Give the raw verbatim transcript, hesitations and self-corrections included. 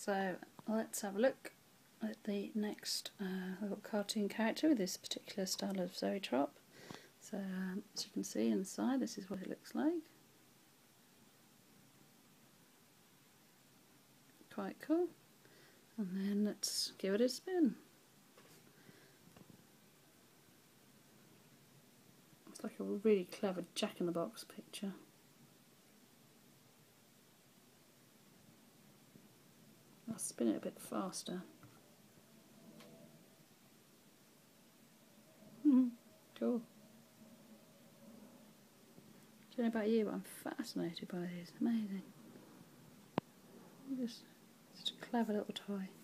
So let's have a look at the next uh, little cartoon character with this particular style of Zoetrope. So um, as you can see inside, this is what it looks like. Quite cool. And then let's give it a spin. It's like a really clever jack-in-the-box picture. I'll spin it a bit faster. Mm, cool. I don't know about you, but I'm fascinated by these. Amazing. Just, just a clever little toy.